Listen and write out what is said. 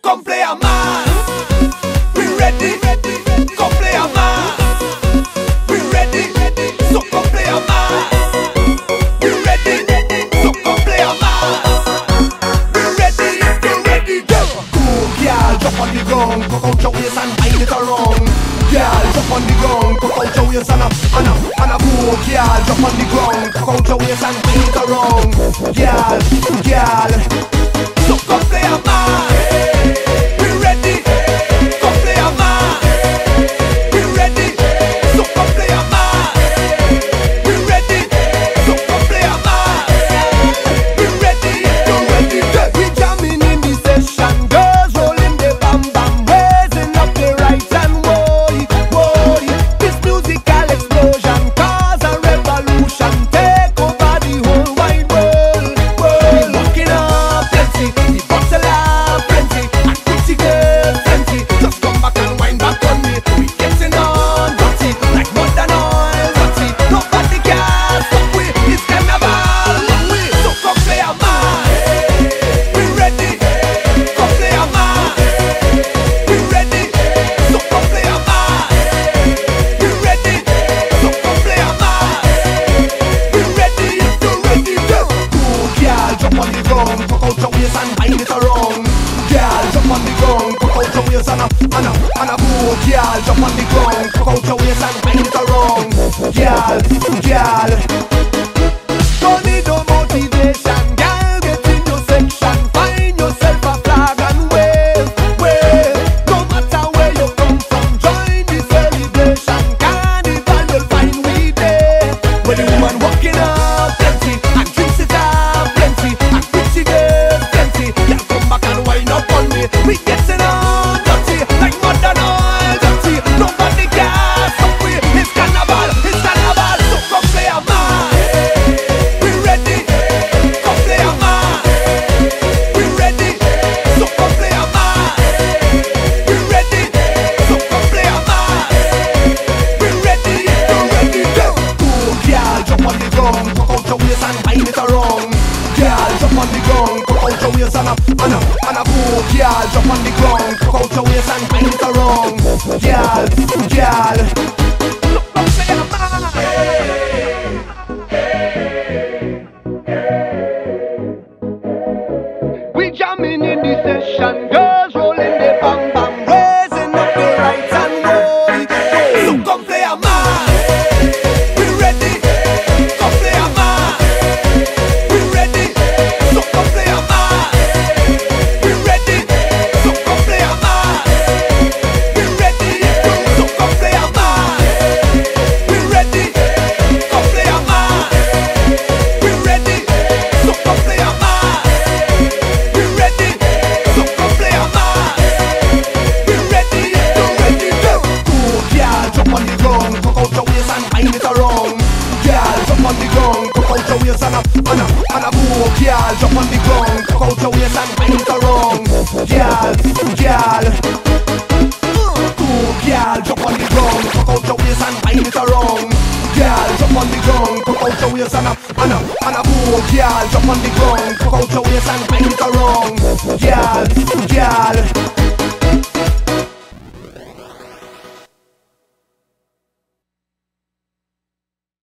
come play a man. We ready, come play a man. We ready, so come play a man. We ready, so come play a man. We ready, go. Cool girl, jump on the ground, cock out your waist and wind it around. Girl, jump on the ground, cock out your waist and a cool girl, jump on the ground, cock out your waist and wind it around. Girl, so come play a man. We ready, come play a man. We ready, so come play a man. We ready, so come play a man. We ready, you ready, we jamming in the session. Girls rolling the bam bam, raising up the right hand, boy. This musical explosion cause a revolution, take over the whole wide world. We walking up plenty, the bottle up plenty, and pretty girls plenty. Just come back and wind back on me. We getting on dirty, like modern oil dirty. Nobody can stop we, it's carnival long way. So come play a man. We ready, come play a man. We ready, so come play a man. We ready, so come play a man. We ready, if you're ready, go. Cool girl, jump on the ground, cock out your waist and wind it around. Girl, jump on the ground, cock out your waist and a cool girl, jump on the ground, cock out your waist and wind it around. Girl, don't need no motivation, girl, get in your section, find yourself a flag and wave. No matter where you come from, join the celebration. Carnival, you'll find we there. When the woman walking up plenty, and drinks it up plenty, and pretty girls plenty. Girl, come back and wind up on me. We getting on dirty, like modern oil dirty. Nobody can stop we. It's carnival, so come play a man. We ready, come play a man. We ready, so come play a man. We ready, so come play a man. We ready, you ready, go. Cool girl, jump on the ground, cock out your waist and wind it around. Girl, jump on the ground, cock out your waist and a cool girl, jump on the ground, cock out your waist and wind it around. Girl, so come play a man. We jamming in the session, girls rolling the bam bam, raising up the right hand, boy. So come play a man. We ready, come play a man. We ready, so come play a man. We ready, so come play a man. We ready, so come play a man. We ready, come play a man. We ready, so come play a man. We ready, so come play a man. We ready, you ready, go. Cool girl, jump on the ground, cock out your waist and wind it around. Girl, jump on the ground, cock out your waist and a cool girl, jump on the ground, cock out your waist and wind it around. Girl, so come play a man. We ready, come play a man. We ready, so come play a man. We ready, so come play a man. We ready, you ready, go. Cool girl, jump on the ground, cock out your waist and wind it around. Girl, jump on the ground, cock out your waist and wind it around. Girl, jump on the ground, cock out your waist and wind it around. Girl,